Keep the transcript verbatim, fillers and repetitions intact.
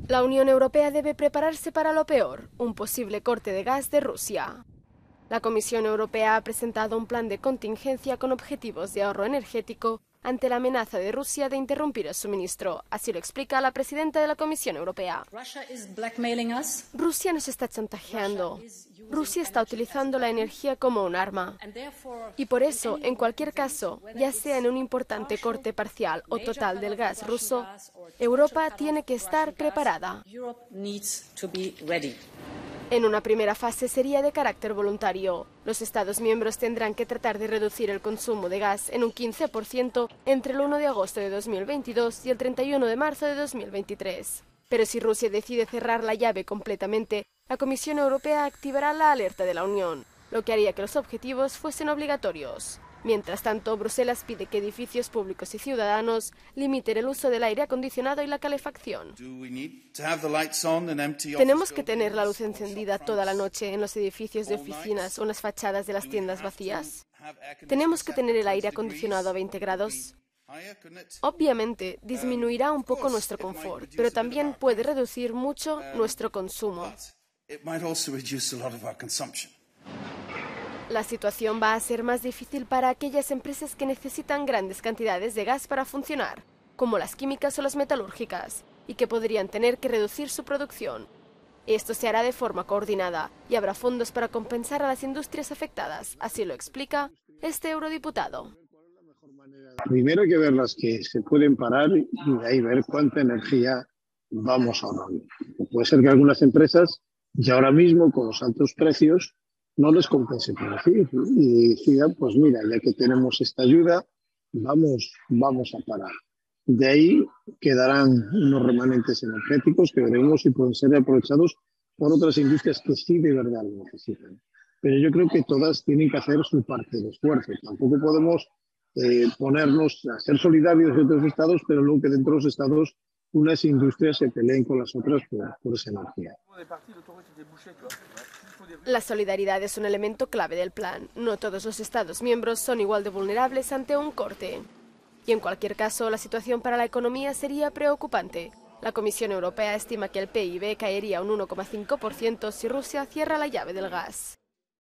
La Unión Europea debe prepararse para lo peor, un posible corte de gas de Rusia. La Comisión Europea ha presentado un plan de contingencia con objetivos de ahorro energético ante la amenaza de Rusia de interrumpir el suministro. Así lo explica la presidenta de la Comisión Europea. Rusia nos está chantajeando. Rusia está utilizando la energía como un arma. Y por eso, en cualquier caso, ya sea en un importante corte parcial o total del gas ruso, Europa tiene que estar preparada. En una primera fase sería de carácter voluntario. Los Estados miembros tendrán que tratar de reducir el consumo de gas en un quince por ciento entre el uno de agosto de dos mil veintidós y el treinta y uno de marzo de dos mil veintitrés. Pero si Rusia decide cerrar la llave completamente, la Comisión Europea activará la alerta de la Unión, lo que haría que los objetivos fuesen obligatorios. Mientras tanto, Bruselas pide que edificios públicos y ciudadanos limiten el uso del aire acondicionado y la calefacción. ¿Tenemos que tener la luz encendida toda la noche en los edificios de oficinas o en las fachadas de las tiendas vacías? ¿Tenemos que tener el aire acondicionado a veinte grados? Obviamente, disminuirá un poco nuestro confort, pero también puede reducir mucho nuestro consumo. La situación va a ser más difícil para aquellas empresas que necesitan grandes cantidades de gas para funcionar, como las químicas o las metalúrgicas, y que podrían tener que reducir su producción. Esto se hará de forma coordinada y habrá fondos para compensar a las industrias afectadas, así lo explica este eurodiputado. Primero hay que ver las que se pueden parar y de ahí ver cuánta energía vamos ahorrando. Puede ser que algunas empresas ya ahora mismo con los altos precios no les compense producir y decidan, pues mira, ya que tenemos esta ayuda, vamos, vamos a parar. De ahí quedarán unos remanentes energéticos que veremos si pueden ser aprovechados por otras industrias que sí de verdad lo necesitan. Pero yo creo que todas tienen que hacer su parte del esfuerzo. Tampoco podemos eh, ponernos a ser solidarios de otros estados, pero luego que dentro de los estados unas industrias se peleen con las otras por, por esa energía. La solidaridad es un elemento clave del plan. No todos los Estados miembros son igual de vulnerables ante un corte. Y en cualquier caso, la situación para la economía sería preocupante. La Comisión Europea estima que el P I B caería un uno coma cinco por ciento si Rusia cierra la llave del gas.